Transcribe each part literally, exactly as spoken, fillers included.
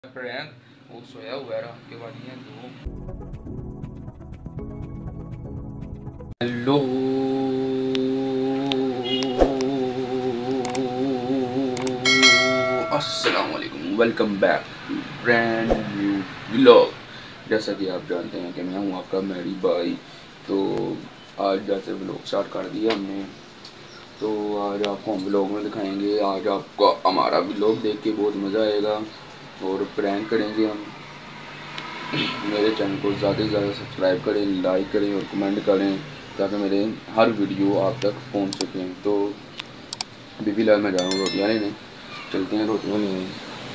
Prank वो सोया हुआ है रात के वाली हैं दो। हेलो अस्सलाम वालेकुम, welcome back to brand new vlog. जैसा कि आप जानते हैं कि मैं हूँ आपका मेरी भाई। तो आज जैसे व्लॉग स्टार्ट कर दिया हमने, तो आज आपको हम व्लॉग में दिखाएंगे। आज आपको हमारा व्लॉग देख के बहुत मज़ा आएगा और प्रैंक करेंगे हम। मेरे चैनल को ज़्यादा से ज़्यादा सब्सक्राइब करें, लाइक करें और कमेंट करें ताकि मेरे हर वीडियो आप तक पहुंच सकें। तो अभी फिलहाल मैं जा रहा हूँ रोटियाँ लेने, चलते हैं रोटियाँ लेने।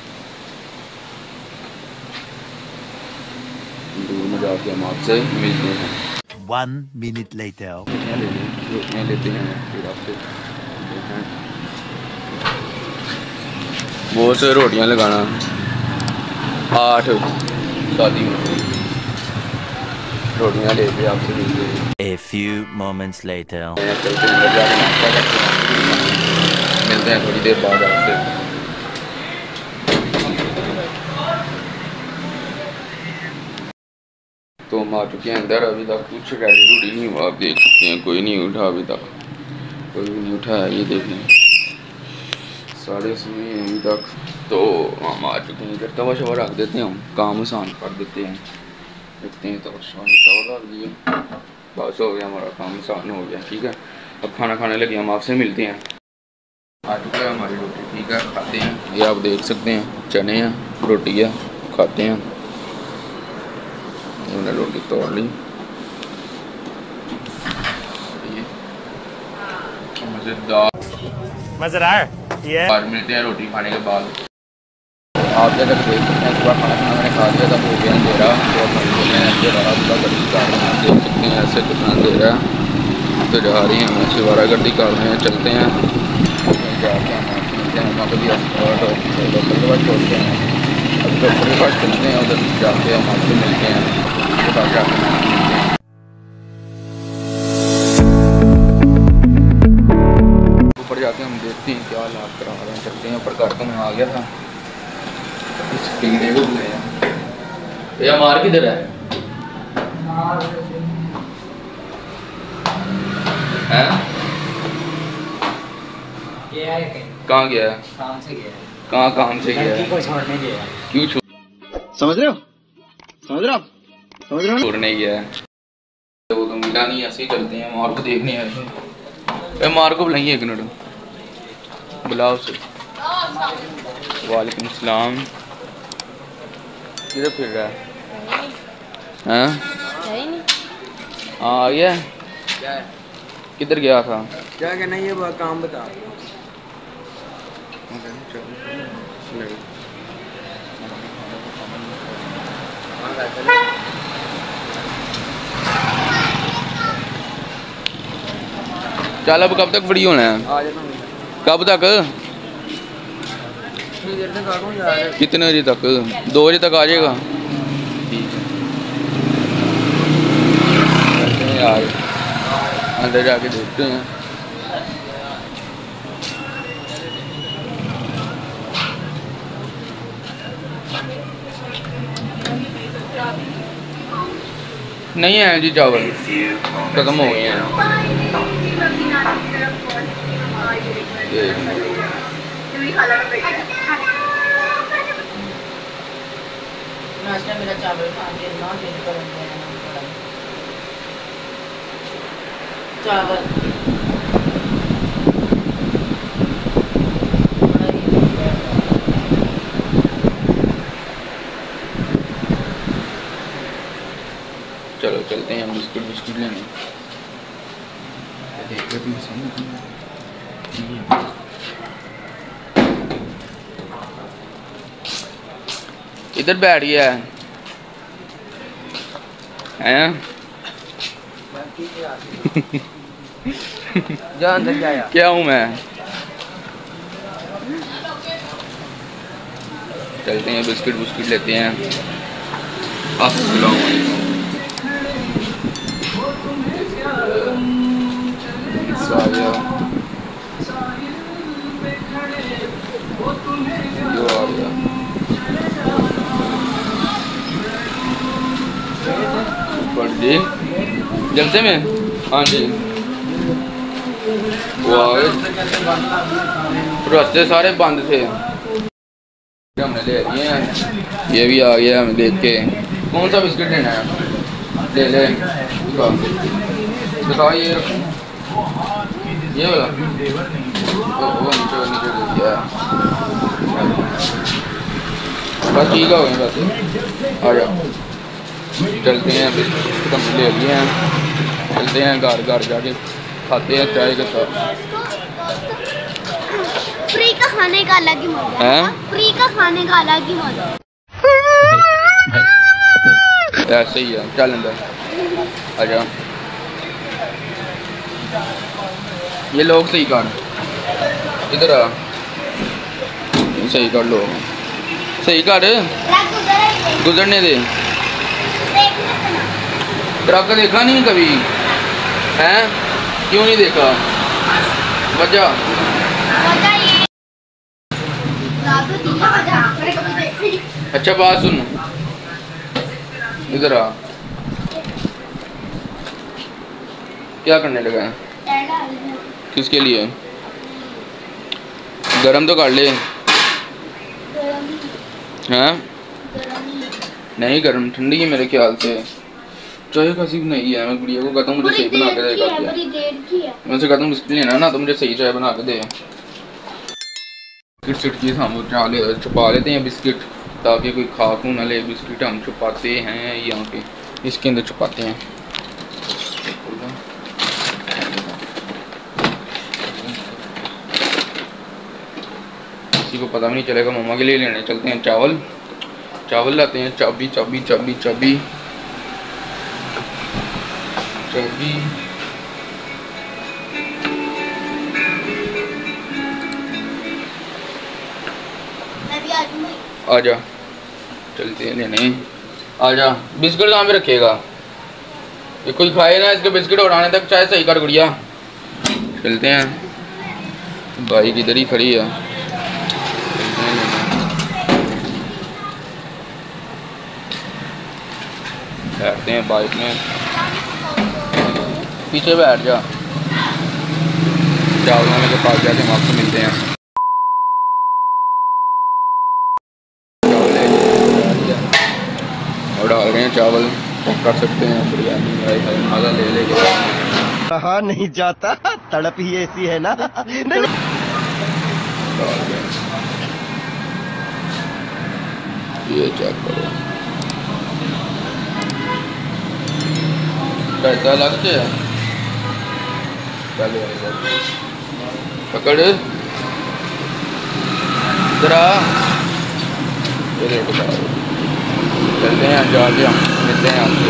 दूर में जाके हम आपसे मिलते हैं। One minute later. रोटियाँ ले लें, रोटियाँ लेते हैं फिर आपसे मिलते हैं। बहुत से रोटियाँ लगाना, आठ शादी में रोटियाँ लेते आपसे मिलते हैं। A few moments later. चलते हैं अंदर जाके नाश्ता करते हैं, मिलते हैं थोड़ी देर बाद आपसे। तो हम आ चुके हैं अंदर। अभी तक कुछ रेडी रूडी नहीं हुआ, आप देख सकते हैं कोई नहीं उठा, अभी तक कोई भी नहीं उठा है। ये देखें साढ़े सुनिए अभी तक। तो हम आ चुके हैं इधर, तवा शवा रख देते हैं, हम काम आसान कर देते हैं। देखते हैं तो तवा रख दिया, बस हो गया हमारा काम आसान हो गया। ठीक है, अब खाना खाने लगे, हम आपसे मिलते हैं। आ चुका है हमारी रोटी, ठीक है खाते हैं। ये आप देख सकते हैं चने हैं, रोटी है, खाते हैं। उन्होंने रोटी तोड़ ली, मज़ेदार मज़ेदार ये बाद मिलते हैं रोटी खाने के बाद। आप जैसा देख सकते हैं सुबह खाना खाना मैंने खा लिया था, हो गया अंधेरा। तो अब हम बोल रहे हैं अंधेरा पूरा गड्डी कर रहे हैं, देख सकते हैं ऐसे कितना अंधेरा है। तो जा रही हैं हम सिवारा गड्डी कर रहे हैं, चलते हैं जाके हम आपसे मिलते हैं। वहाँ पर भी डॉक्टर के पास छोड़ते हैं, अब डॉक्टर के पास चलते हैं, उधर जाके हम आपसे मिलते हैं। उसके बाद जाके मिलते हैं ऊपर जाके हम देखते हैं क्या हालात करा रहे हैं। चलते हैं ऊपर, घर तो मैं आ गया था, इस टीने को बुलाया। ये मार किधर है? हैं? कहाँ गया? काम से गया। कहाँ काम से गया? को छोड़ने गया। क्यों छोड़? समझ रहे हो? समझ रहे हो? समझ रहे हो? छोड़ने गया। तो वो तो मिला नहीं, ऐसे ही चलते हैं मार को देखने ऐसे। मार को बुलाइए एक मिनट, बुलाओ उसे। वालेकुम सलाम। किधर फिर रहा है? हाँ हाँ आ गया। क्या है? किधर गया था? क्या कहना, ये काम बता। चल अब कब तक फ्री होना है? आ जाता हूँ। कब तक? इतनी देर तक आ रहा हूँ यार। कितने बजे तक? दो बजे तक आ जाएगा। ठीक है यार, अंदर जाके देखते हैं। नहीं है जी, चावल खत्म हो गए हैं। मेरा चावल खा के ना दिल कर चावल चलो चलते हैं हम बिस्कुट बिस्कुट लेने। इधर बैठ गया है हैं? जा अंदर जाया। क्या हूँ मैं? चलते हैं बिस्कुट बिस्कुट लेते हैं। अस्सलाम वालेकुम। जो आ गया जी जलसे में हाँ जी रास्ते सारे बंद थे हमने ले लिए हैं। ये भी आ गया हमें देख के। कौन सा बिस्किट लेना है ले ले दिखाओ ये ये वाला वो नीचे नीचे दे दिया बस ठीक हो गए बस आ जाओ चलते हैं बिस्किट हमने ले लिए हैं चलते हैं घर घर जाके खाते हैं चाय के साथ। फ्री का खाने का अलग ही मजा है फ्री का खाने का अलग ही मजा ऐसे ही है चल अंदर आ जा। ये लोग सही कर इधर आ सही कर लो सही कर गुजरने दे। ट्रक देखा नहीं कभी हैं क्यों नहीं देखा वजह अच्छा बात सुन इधर आ क्या करने लगा है किसके लिए गरम तो कर ले हैं नहीं गरम ठंडी है मेरे ख्याल से चाय का सीख नहीं है। मैं गुड़िया को कहता हूँ मुझे सही बना के देगा मैं उनसे कहता हूँ बिस्किट लेना ना तो मुझे सही चाय बना के दे। बिस्किट की हम ले छुपा लेते हैं बिस्किट ताकि कोई खा खू ना ले। बिस्किट हम छुपाते हैं यहाँ पे इसके अंदर छुपाते हैं। किसी को पता भी नहीं चलेगा। मम्मा के लिए लेने चलते हैं चावल चावल लाते हैं चाबी चाबी चाबी चाबी चाबी आजा चलते हैं लेने आजा। बिस्किट कहाँ पे रखेगा ये कोई खाए ना इसके बिस्किट उड़ाने तक चाय सही कर गुड़िया। चलते हैं बाइक इधर ही खड़ी है बैठते हैं बाइक में पीछे बैठ जा चावल वाले के पास जाके हम आपसे मिलते हैं। और डाल रहे हैं चावल कर सकते हैं बिरयानी मज़ा ले लेके कहा नहीं जाता तड़प ही ऐसी है ना। ये चेक करो कैसा लगता है पहले पकड़ जरा चलते हैं जाके हम मिलते हैं आपको।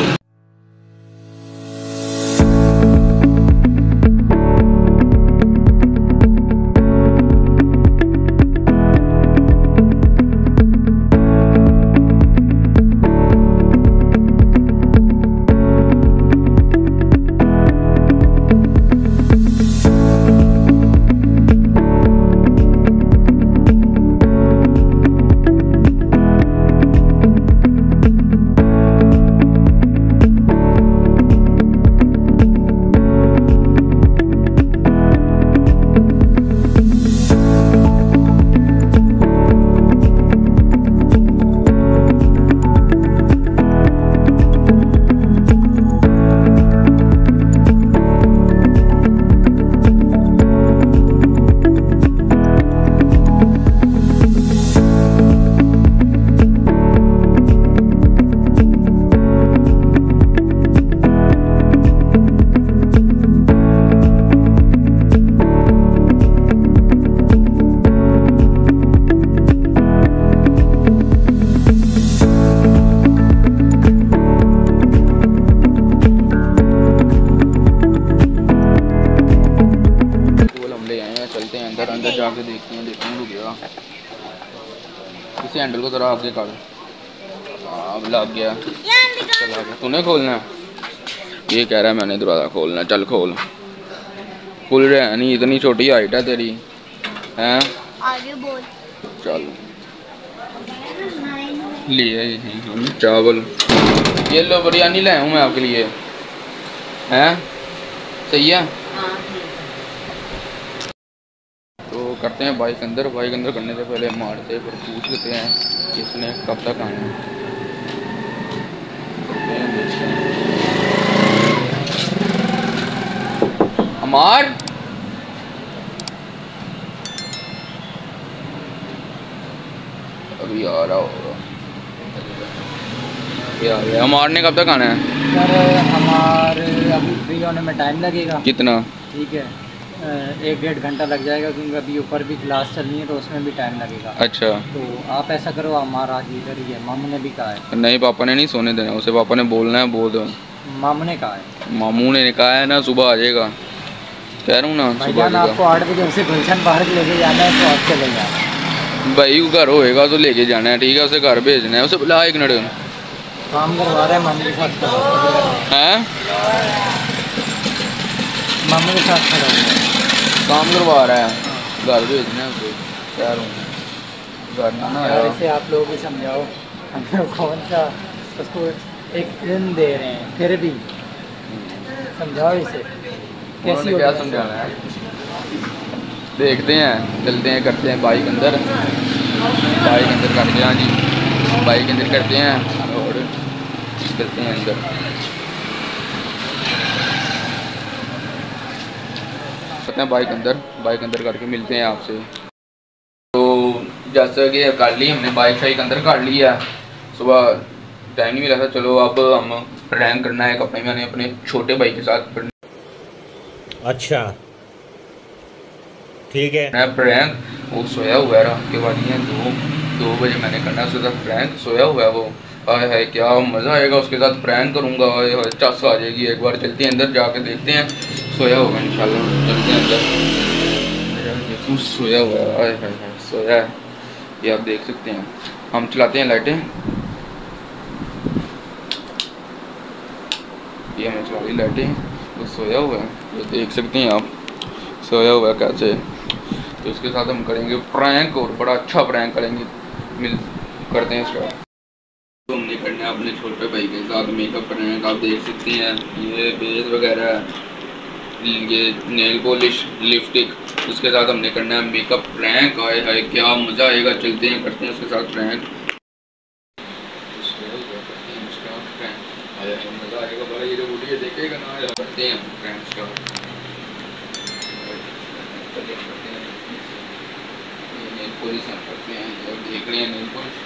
जाके देखते हैं देखते हैं गया इसी हैंडल को जरा आगे कर। अब लग गया चला गया। तूने खोलना ये कह रहा है मैंने दरवाज़ा खोलना। चल खोल खुल रहा है नहीं इतनी छोटी हाइट है तेरी हैं आगे बोल। चल लिए हम चावल ये लो बिरयानी लाया हूँ मैं आपके लिए। हैं सही है। हाँ ठीक है। तो करते हैं बाइक अंदर। बाइक अंदर करने से पहले मारते फिर पूछ लेते हैं कि इसने कब तक आना है। अमार अभी आ रहा होगा। क्या है अमार ने कब तक आना है? सर हमारे अभी फ्री होने में टाइम लगेगा। कितना? ठीक है, एक डेढ़ घंटा लग जाएगा क्योंकि अभी ऊपर भी क्लास चल रही है तो उसमें भी टाइम लगेगा। अच्छा तो आप ऐसा करो, हमारा आज इधर ही है। मामू ने भी कहा है। नहीं पापा ने नहीं सोने देना उसे, पापा ने बोलना है बोल दो। मामू ने कहा है। मामू ने कहा है ना सुबह आ जाएगा, कह रहा हूँ ना सुबह आ आपको जाएगा। आठ बजे उसे गुलशन पार्क लेके जाना है तो आप चले जाना। भाई वो घर होएगा तो लेके जाना है, ठीक है, उसे घर भेजना है। उसे बुला एक मिनट। काम करवा रहे हैं मामू के साथ खड़ा हैं मामू के साथ खड़ा हुआ है। काम करवा रहा है, घर भेजना है उसे, कह रहा हूँ घर ना ना यार आया। इसे आप लोग भी समझाओ, हम लोग कौन सा उसको एक दिन दे रहे हैं, फिर भी समझाओ इसे कैसी उन्होंने हो क्या गया। समझाना है, देखते हैं, चलते हैं, करते हैं बाइक अंदर। बाइक अंदर करते हैं, हाँ जी बाइक अंदर करते हैं और चलते हैं अंदर। करते हैं बाइक अंदर, बाइक अंदर करके मिलते हैं आपसे। तो जैसा कि कर ली हमने, बाइक शाइक अंदर कर ली है। सुबह टाइम नहीं मिला था, चलो अब हम प्रैंक करना है अपने मैंने अपने छोटे भाई के साथ। अच्छा ठीक है। मैं प्रैंक, वो सोया हुआ है, रात के बाद ये दो दो बजे मैंने करना है उसके साथ प्रैंक। सोया हुआ है वो, आए है क्या मज़ा आएगा उसके साथ प्रैंक करूँगा, आए है चस आ जाएगी। एक बार चलते हैं अंदर, जाके देखते हैं। सोया होगा इंशाल्लाह, चलते हैं अंदर। तू सोया हुआ है, आए है सोया है, ये आप देख सकते हैं। हम चलाते हैं लाइटें, ये हमने चला ली लाइटें। वो सोया हुआ है, ये देख सकते हैं आप, सोया हुआ है कैसे। तो इसके साथ हम करेंगे प्रैंक और बड़ा अच्छा प्रैंक करेंगे। मिल करते हैं स्टार्ट। तो हमने करना है अपने छोटे भाई के साथ मेकअप प्रैंक। आप देख सकते हैं ये बेस वगैरह, ये नेल पॉलिश, लिपस्टिक, उसके साथ हमने करना है मेकअप प्रैंक। आए हाय क्या मज़ा आएगा, चलते हैं करते हैं उसके साथ प्रैंक। मज़ा आएगा बड़ा, ये जो वीडियो देखेगा ना, करते हैं प्रैंक स्टार्ट। नेल पॉलिश करते हैं और देख रहे हैं नेल पॉलिश।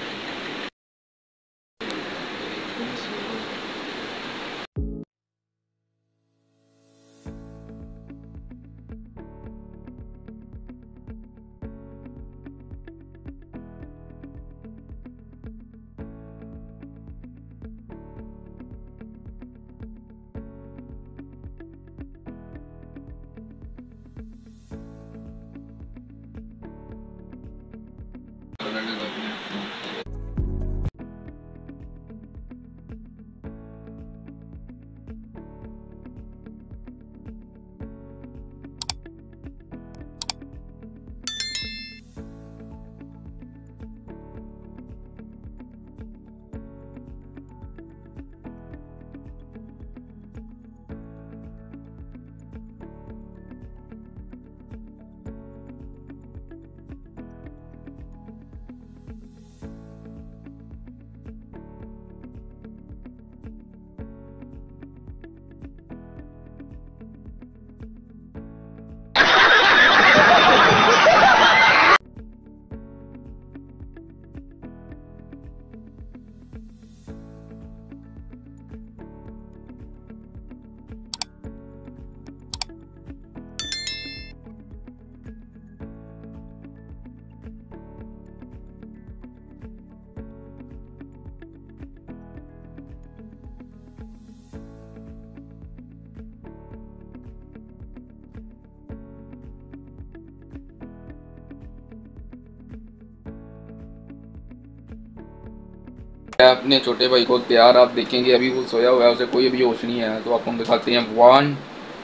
अपने छोटे भाई को तैयार आप देखेंगे, अभी वो सोया हुआ है, उसे कोई अभी होश नहीं है। तो आपको हम दिखाते हैं, वन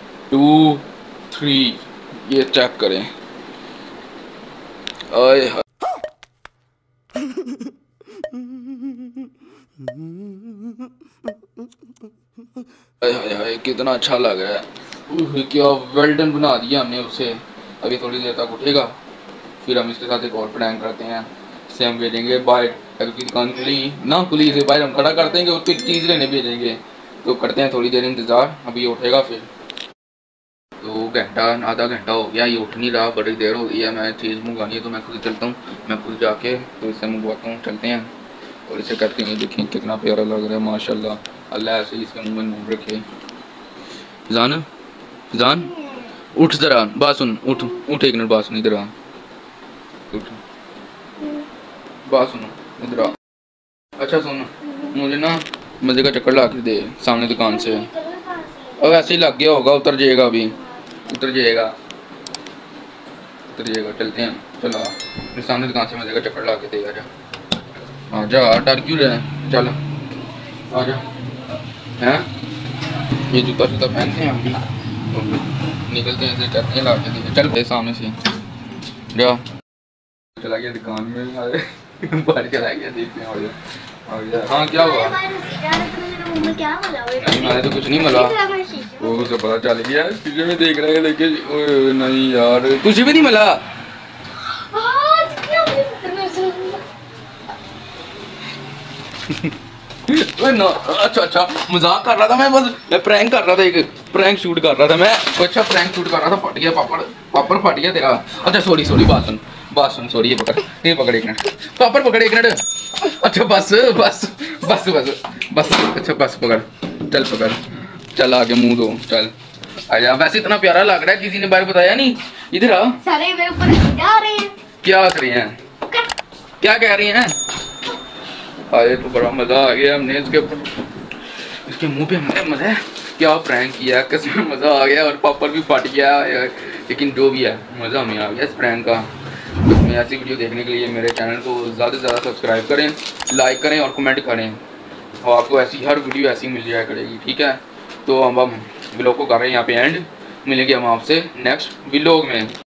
टू थ्री, ये चेक करें। आए हाय हाय हाय कितना अच्छा लग रहा है। उह, क्या वेल्डन बना दिया हमने उसे। अभी थोड़ी देर तक उठेगा, फिर हम इसके साथ एक और प्रैंक करते हैं। से हम भेजेंगे बाहर, अगर की दुकान खुली ना खुली से बाहर हम खड़ा कर देंगे और फिर चीज़ लेने भेजेंगे। तो करते हैं थोड़ी देर इंतज़ार, अभी ये उठेगा फिर। तो घंटा आधा घंटा हो गया, ये उठ नहीं रहा, बड़ी देर हो गई है। मैं चीज़ मंगवानी है तो मैं खुद चलता हूँ, मैं खुद जाके तो इससे मंगवाता हूँ। चलते हैं और इसे कहते हैं देखिए कितना प्यारा लग रहा है माशाल्लाह। अल्लाह ऐसे ही इसके मुँह में नूर रखे। जान जान उठ जरा, बात सुन, उठ उठ एक मिनट, बात सुन इधर आ, उठ बात सुनो इधर आ। अच्छा सुन, मुझे ना मज़े का चक्कर ला के दे सामने दुकान से। अब ऐसे ही लग गया होगा, उतर जाएगा, अभी उतर जाएगा उतर जाएगा। चलते हैं, चलो मेरे सामने दुकान से मज़े का चक्कर ला के दे। आजा आजा, डर क्यों रहे हैं, चल आजा। हैं ये जूता जूता पहनते हैं हम भी, तो निकलते हैं ऐसे, चलते हैं ला के दे। चल सामने से जा। चला गया दुकान में, बाहर चला गया, देखते हैं। और हाँ क्या हुआ? नहीं मैंने तो कुछ नहीं मिला, वो उसे पता चल गया, शीशे में देख रहे हैं लेके। नहीं यार तुझे भी नहीं मिला? ना अच्छा अच्छा मजाक कर रहा था मैं, बस मैं प्रैंक कर रहा था, एक प्रैंक शूट कर रहा था मैं। अच्छा प्रैंक शूट कर रहा था, फट गया पापड़, पापड़ फट गया तेरा। अच्छा सॉरी सॉरी, बात सुन बात सुन, सॉरी। ये पकड़, ये पकड़ एक मिनट, पापड़ पकड़ एक मिनट। अच्छा बस बस बस बस बस, अच्छा बस पकड़, चल पकड़, चल आगे मुंह दो, चल आजा। वैसे इतना प्यारा लग रहा है, किसी ने बारे बताया नहीं। इधर आ, सारे मेरे ऊपर जा रहे हैं। क्या कर रही हैं, क्या कह रही हैं? अरे तो बड़ा मजा आ गया, हमने इसके ऊपर, इसके मुंह पे हमने मजा क्या प्रैंक किया, कसम मजा आ गया। और पापड़ भी फट गया, लेकिन जो भी है मजा हमें आ गया इस प्रैंक का। तो ऐसी वीडियो देखने के लिए मेरे चैनल को ज़्यादा से ज़्यादा सब्सक्राइब करें, लाइक करें और कमेंट करें, और आपको ऐसी हर वीडियो ऐसी मिल जाया करेगी, ठीक है। तो हम हम व्लॉग को कर रहे हैं यहाँ पे एंड, मिलेंगे हम आपसे नेक्स्ट व्लॉग में।